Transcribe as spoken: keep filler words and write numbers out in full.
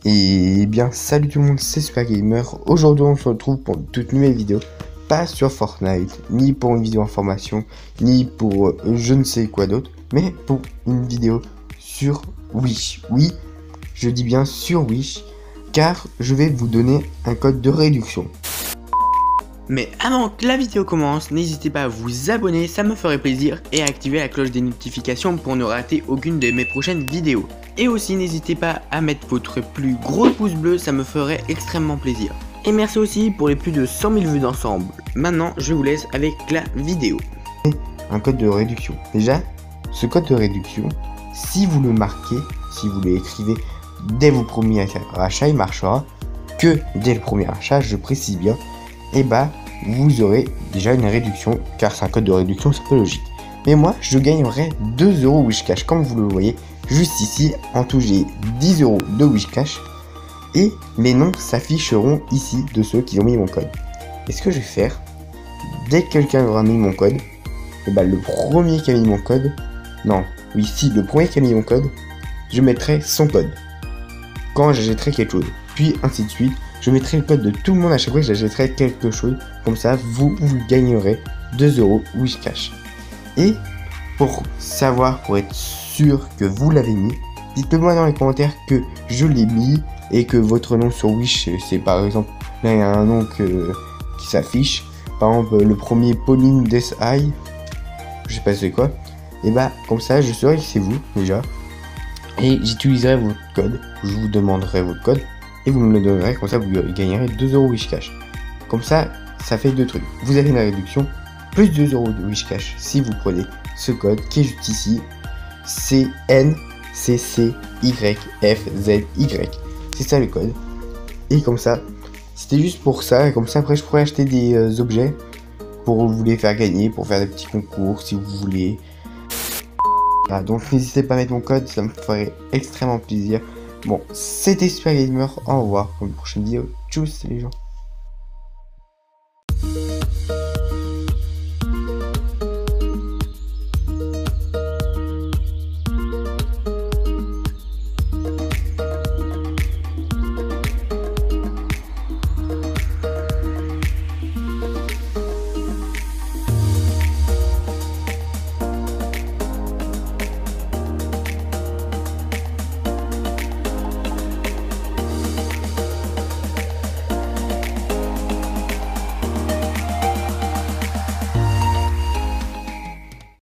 Et bien salut tout le monde, c'est Super Gamer. Aujourd'hui on se retrouve pour une toute nouvelle vidéo. Pas sur Fortnite, ni pour une vidéo information, ni pour euh, je ne sais quoi d'autre, mais pour une vidéo sur Wish. Oui, je dis bien sur Wish, car je vais vous donner un code de réduction. Mais avant que la vidéo commence, n'hésitez pas à vous abonner, ça me ferait plaisir, et à activer la cloche des notifications pour ne rater aucune de mes prochaines vidéos. Et aussi n'hésitez pas à mettre votre plus gros pouce bleu, ça me ferait extrêmement plaisir. Et merci aussi pour les plus de cent mille vues d'ensemble. Maintenant, je vous laisse avec la vidéo. Un code de réduction. Déjà, ce code de réduction, si vous le marquez, si vous l'écrivez dès vos premiers achats, il marchera que dès le premier achat, je précise bien. Et bah vous aurez déjà une réduction, car c'est un code de réduction, c'est peu logique. Mais moi je gagnerai deux euros Wishcash, comme vous le voyez juste ici. En tout j'ai dix euros de Wishcash et les noms s'afficheront ici de ceux qui ont mis mon code. Et ce que je vais faire, dès que quelqu'un aura mis mon code, et bah le premier qui a mis mon code, non, oui si, le premier qui a mis mon code, je mettrai son code quand j'achèterai quelque chose, puis ainsi de suite. Je mettrai le code de tout le monde à chaque fois que j'achèterai quelque chose. Comme ça, vous, vous gagnerez deux euros Wishcash. Et pour savoir, pour être sûr que vous l'avez mis, dites-le moi dans les commentaires que je l'ai mis et que votre nom sur Wish, c'est par exemple, là il y a un nom que, qui s'affiche. Par exemple, le premier Pauline Desai, je sais pas c'est quoi. Et bah, comme ça, je saurai que c'est vous déjà. Et j'utiliserai votre code. Je vous demanderai votre code. Et vous me le donnerez, comme ça vous gagnerez deux euros Wishcash. Comme ça, ça fait deux trucs. Vous avez une réduction, plus deux euros de Wishcash si vous prenez ce code qui est juste ici. C N C C Y F Z Y. C'est ça le code. Et comme ça, c'était juste pour ça. Et comme ça, après, je pourrais acheter des euh, objets pour vous les faire gagner, pour faire des petits concours si vous voulez. Voilà, donc n'hésitez pas à mettre mon code, ça me ferait extrêmement plaisir. Bon, c'était Super Gamer, au revoir pour une prochaine vidéo. Tchuss les gens.